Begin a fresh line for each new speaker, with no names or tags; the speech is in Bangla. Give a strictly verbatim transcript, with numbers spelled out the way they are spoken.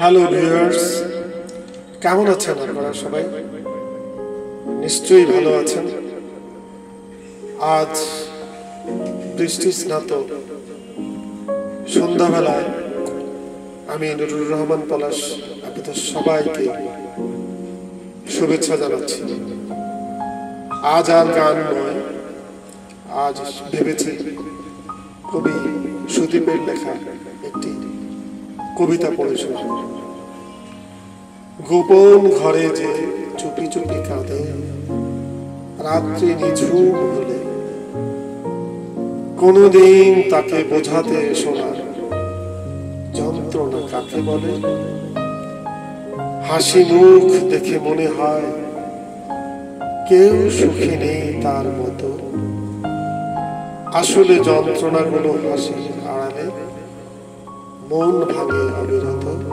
হ্যালো ভিউয়ার্স, কেমন আছেন আপনারা সবাই? নিশ্চয়ই ভালো আছেন। আজ বৃষ্টি স্নাত সন্ধ্যাবেলায় আমি নুরুর রহমান পলাশ আপনাদের সবাইকে শুভেচ্ছা জানাচ্ছি। আজ আর গান নয়, আজ ভেবেছি কবি সুদীপের লেখা একটি কবিতা পড়ে শোনাব। গোপন ঘরে যে চুপি চুপি কাঁদে রাত্রি নিঝুম হলে, কোনদিন তাকে বোঝাতে শোনার যন্ত্রণা কাকে বলে। হাসি মুখ দেখে মনে হয় কেউ সুখী নেই তার মতো, আসলে যন্ত্রণাগুলো হাসির আড়ালে মন ভাঙে অবিরত।